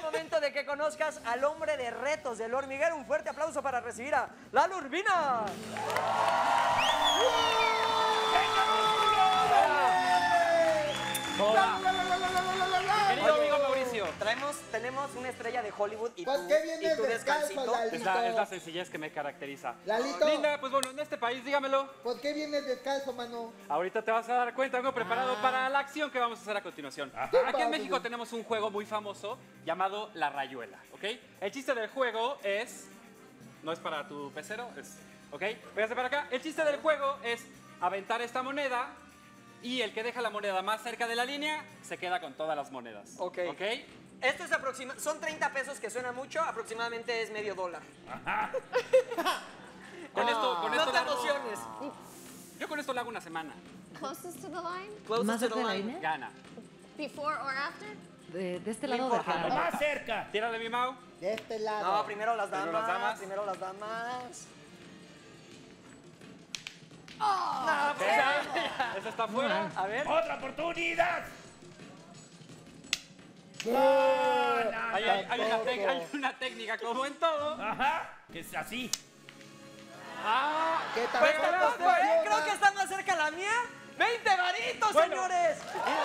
momento de que conozcas al hombre de retos del hormiguero. Un fuerte aplauso para recibir a Lalo Urbina. Hola. Querido amigo Mauricio. Tenemos una estrella de Hollywood y ¿Por qué vienes tú descalzo, Lalito? Es la sencillez que me caracteriza. Lalito. Linda, pues bueno, en este país, dígamelo. ¿Por qué vienes descalzo, mano? Ahorita te vas a dar cuenta, algo preparado para la acción que vamos a hacer a continuación. Aquí en México tenemos un juego muy famoso llamado La Rayuela, ¿ok? El chiste del juego es... No es para tu pecero, es... ¿Ok? Véngase para acá. El chiste del juego es aventar esta moneda y el que deja la moneda más cerca de la línea se queda con todas las monedas. Ok. ¿Ok? Esto es son 30 pesos, que suena mucho, aproximadamente es $medio. Con esto No te le hago- emociones. Yo con esto le hago una semana. Closest to the line? Closest ¿Más to cerca the de la line. línea? Gana. Before or after? De este lado de acá. Más cerca. Tírale mi Mau. De este lado. No, primero las damas. Primero las damas. Primero las damas. Esa está fuera. A ver. Otra oportunidad. Hay una técnica como en todo. Ajá. Que es así. ¿Qué tal? Pues tampoco, ¿eh? Creo que está más cerca la mía. ¡20 varitos, Bueno. señores!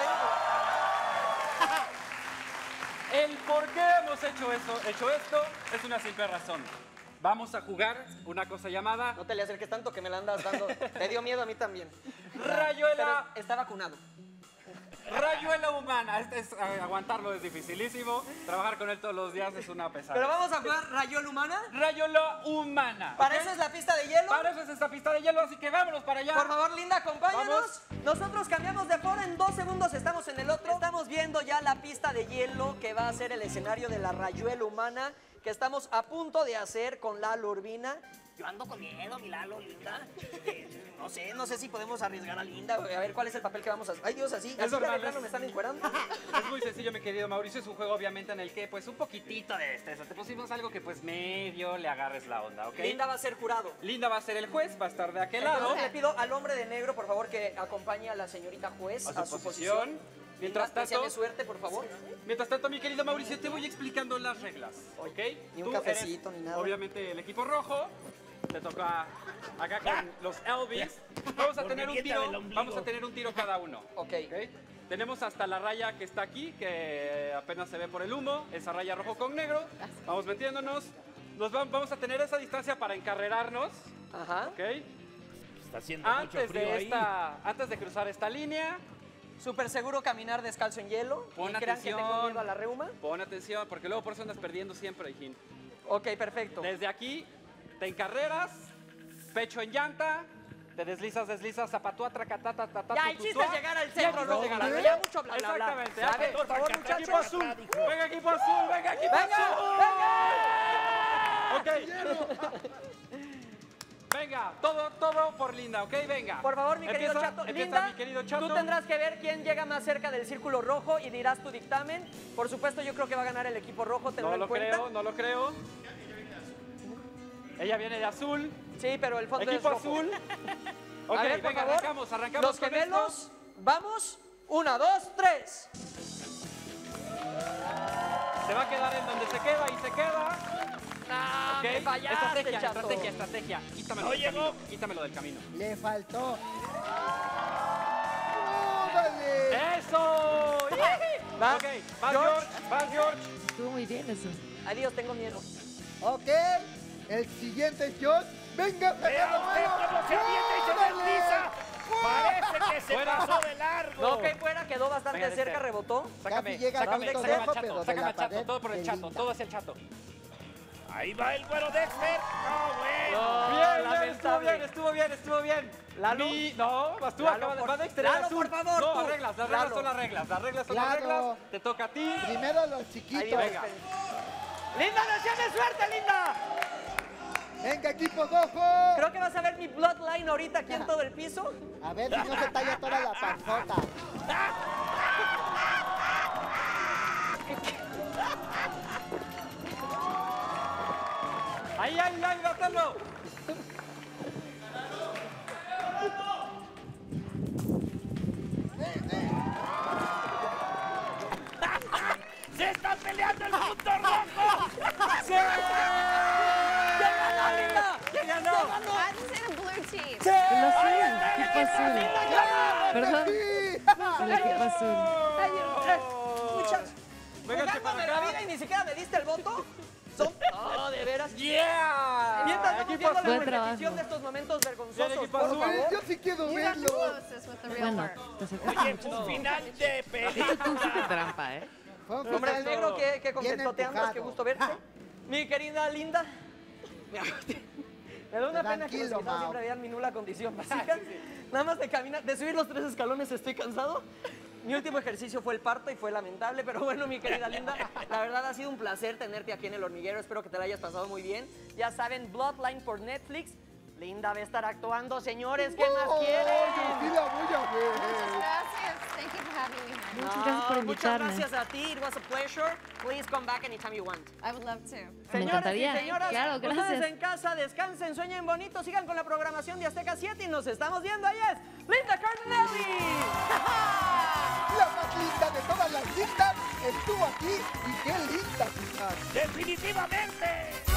El por qué hemos hecho esto es una simple razón. Vamos a jugar una cosa llamada No te le acerques tanto que me la andas dando. Te dio miedo a mí también. Rayuela. Pero está vacunado. Rayuela humana. Aguantarlo es dificilísimo. Trabajar con él todos los días es una Pero pesadilla. vamos a jugar Rayuela Humana. Rayuela humana. Para ¿ok? eso es la pista de hielo. Para eso es esta pista de hielo, así que vámonos para allá. Por favor, Linda, acompáñanos. Vamos. Nosotros cambiamos de foro, en 2 segundos estamos en el otro. Estamos viendo ya la pista de hielo que va a ser el escenario de la Rayuela Humana que estamos a punto de hacer con Lalo Urbina. Yo ando con miedo, mi Lalo, Linda. No sé si podemos arriesgar a Linda. A ver cuál es el papel que vamos a hacer. Ay, Dios, así de normal, plano me están encuerando. Es muy sencillo, mi querido Mauricio. Es un juego, obviamente, en el que, pues, un poquitito de destreza. Te pusimos algo que, pues, medio le agarres la onda, ¿ok? Linda va a ser jurado. Linda va a ser el juez, va a estar de aquel lado. Entonces, le pido al hombre de negro, por favor, que acompañe a la señorita juez A su posición. Mientras tanto, Deseame suerte, por favor. mi querido Mauricio, te voy explicando las reglas, ¿ok? Ni un Tú cafecito, eres, ni nada. Obviamente, el equipo rojo. Te toca acá con los Elvis. Vamos a tener un Mordieta tiro. del ombligo. Vamos a tener un tiro cada uno. Ok. Tenemos hasta la raya que está aquí, que apenas se ve por el humo. Esa raya rojo con negro. Vamos metiéndonos. Vamos a tener esa distancia para encarrerarnos. Ajá. ¿Ok? Está haciendo mucho Antes frío ahí. antes de cruzar esta línea, Súper seguro caminar descalzo en hielo. Pon ¿Y crean que tengo atención. miedo a la reuma? pon atención, porque luego por eso andas perdiendo siempre, hijín. Ok, perfecto. Desde aquí te encarreras, pecho en llanta, te deslizas, zapatúa, tracatata, tatata. Ya, el chiste es llegar al centro, no no llegar al Ya mucho bla, bla, bla. Exactamente. A ver, por favor, Equipo muchachos. azul, venga equipo azul, venga equipo ¡Venga! azul. Ok. Venga, todo por Linda, ¿ok? Venga. Por favor, mi querido Empieza- Chato. empieza Linda, mi querido Chato. tú tendrás que ver quién llega más cerca del círculo rojo y dirás tu dictamen. Por supuesto, yo creo que va a ganar el equipo rojo, tenlo No en lo cuenta. creo, no lo creo. Ella viene de azul. Sí, pero el fondo Equipo es rojo. azul. Ok, A ver, por venga, favor, arrancamos los con gemelos, esto. vamos. 1, 2, 3. Se va a quedar en donde se queda y se queda. ¡Ah, Ok, me fallaste, Chato! estrategia. Quítamelo No del llegó. camino. Quítamelo del camino. Le faltó. ¡Órale! ¡Eso! Va. Ok, vas George, Estuvo muy bien eso. Adiós, tengo miedo. Ok, el siguiente shot. ¡Venga, Vea Fernando! usted cómo se avienta y se desliza. Parece que se Fuera. pasó de largo. No, que fuera, quedó bastante Venga, cerca, Dexter. rebotó. Sácame, Casi llega sácame, Dexter sácame rojo, al pero chato, de sácame la al chato, pared todo por el de chato, Linda. todo hacia el chato. Ahí va el güero Dexter. No, bueno. lamentable. Estuvo bien. ¿Lalo? No, vas tú, Lalo, va Dexter el Lalo, azul. por favor, No, tú. las reglas Lalo. son las reglas, las reglas son Lalo. las reglas. Te toca a ti. Primero los chiquitos. Adiós. Venga. ¡Linda, deseame suerte, Linda! Venga, equipo rojo. Creo que vas a ver mi bloodline ahorita aquí en todo el piso. A ver si no se talla toda la panzota. Ahí, bátalo. ¡Se están peleando! peleando el punto rojo! ¡Sí! ¡Ya ganó, Linda! ¿Quién ganó? I just say the blue team. El azul, equipo azul. Perdón, ¡Sí! el equipo azul. Muchas. Véngase para Jugándome la acá. vida y ni siquiera me diste el voto. Oh, de veras. ¡Yeah! Mientras vamos Equipo viendo la Buen repetición trabajo. de estos momentos Bien, vergonzosos, equipo por azul. favor. Yo sí quiero You got the verlo. closest with the real Bueno, work. te acercaste Oye, mucho. un final de De hecho, película. tú hiciste trampa, ¿eh? Fue un Hombre, final negro, que bien contento te andas, qué empujado. gusto verte. Mi querida Linda. Me da una pena que los Tranquilo, invitados Mau. siempre vean mi nula condición física. Nada más de caminar, de subir los 3 escalones estoy cansado. Mi último ejercicio fue el parto y fue lamentable, pero bueno, mi querida Linda, la verdad ha sido un placer tenerte aquí en El Hormiguero. Espero que te la hayas pasado muy bien. Ya saben, Bloodline por Netflix. Linda va a estar actuando, señores. ¿Qué más ¡Oh, quieren? yo sí la voy a Muchas ver! gracias. Thank you for having me here. Muchas gracias por invitarme. Muchas gracias a ti. It was a pleasure. Please come back anytime you want. I would love to. Me Señores encantaría. y señoras, Claro, ustedes gracias. en casa, descansen, sueñen bonito, sigan con la programación de Azteca 7 y nos estamos viendo. Ahí es Linda Cardinelli. La más linda de todas las lindas estuvo aquí y qué linda, quizás. ¡Definitivamente!